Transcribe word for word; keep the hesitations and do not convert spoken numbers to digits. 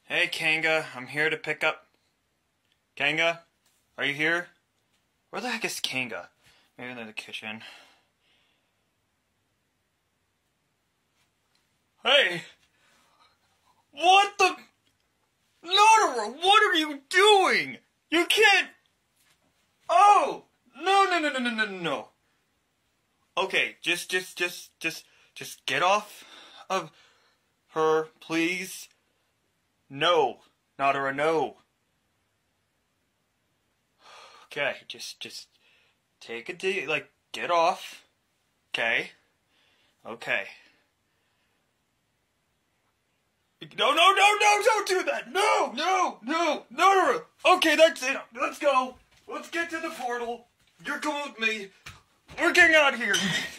Hey, Kanga, I'm here to pick up... Kanga? Are you here? Where the heck is Kanga? Maybe in the kitchen. Hey! What the... Naughtria, what are you doing? You can't... Oh! No, no, no, no, no, no, no. Okay, just, just, just, just, just get off of her, please. No. Naughtria, no. Okay, just, just take a deep, like, get off. Okay. Okay. No, no, no, no, don't do that! No, no, no, no, no! Okay, that's it. Let's go. Let's get to the portal. You're coming with me. We're getting out of here.